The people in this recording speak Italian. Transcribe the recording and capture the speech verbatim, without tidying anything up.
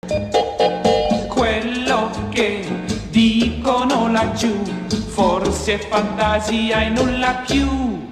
Quello che dicono laggiù forse è fantasia e nulla più.